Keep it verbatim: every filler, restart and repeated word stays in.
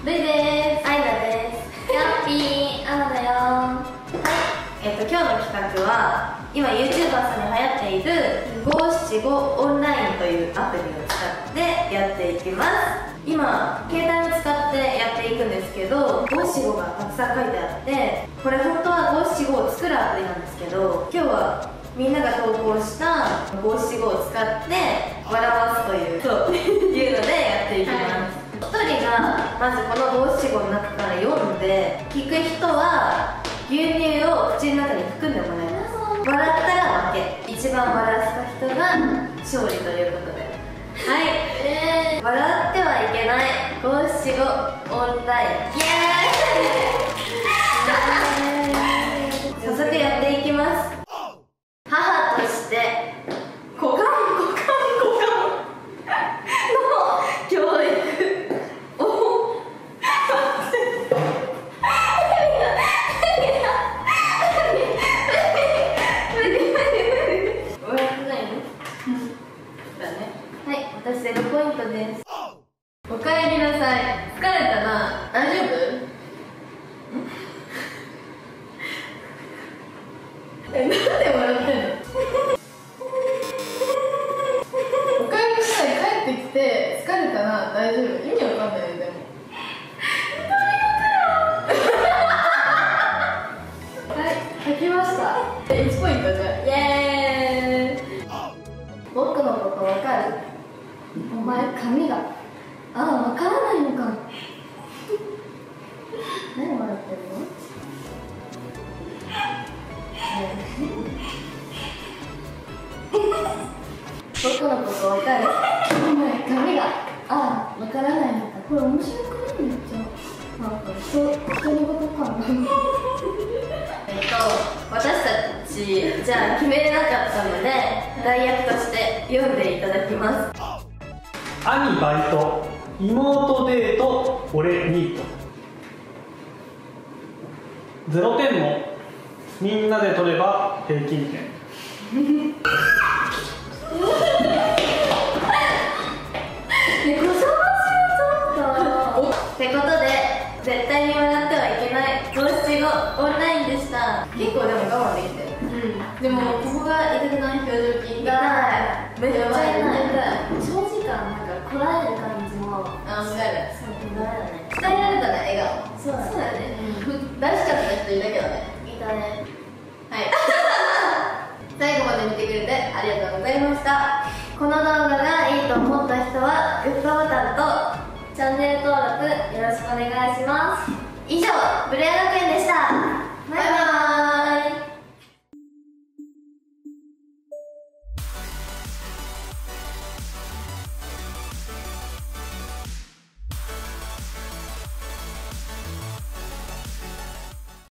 ルイです。アイナです。ヤッピー、アナだよ。はい、えっと今日の企画は今 YouTuber さんに流行っているごーしちごオンラインというアプリを使ってやっていきます。今携帯を使ってやっていくんですけど、ごーしちごがたくさん書いてあって、これ本当はごーしちごを作るアプリなんですけど、今日はみんなが投稿したごーしちごを使って笑わすというそういうのでやっていきます。ひとりがまずこのごーしちごの中から読んで、聞く人は牛乳を口の中に含んでもらいます。笑ったら負け、一番笑わせた人が勝利ということで、はい、えー、笑ってはいけないごーしちごオンライン、イエーイ早速やっていきます。母として股間股間股間の教育をはい、私ゼロポイントです。おかえりなさい。疲れたな。大丈夫？え、なんで笑ってんの？おかえりなさい、帰ってきて疲れたな、大丈夫？意味わかんないよ、でも。はい、書きました。いちポイントじゃあ、イエーイ。僕のことわかる？お前髪が、ああ、わからないのか。何笑ってるの？僕のことわかる？お前髪が、ああ、わからないのか。これ面白くない？めっちゃなんか人人のことか。えっと私たちじゃあ決めれなかったので、代役として読んでいただきます。 兄バイト、妹デート、俺ニート。ゼロてんもみんなで取れば平均点。ね、 こそばしよちょっとってことで、絶対に笑ってはいけないごーしちごオンラインでした。結構でも我慢できてる。うん、でもここが痛くない？表情筋痛い。めっちゃ痛い。長時間なんかこらえる感じも、あ、わかる。そう、ダメだね。鍛えられたね、笑顔。そうだね。出しちゃった人いたけどね。いたね。はい。最後まで見てくれてありがとうございました。この動画がいいと思った人はグッドボタンとチャンネル登録よろしくお願いします。以上、ブレア学園でした。バイバーイ。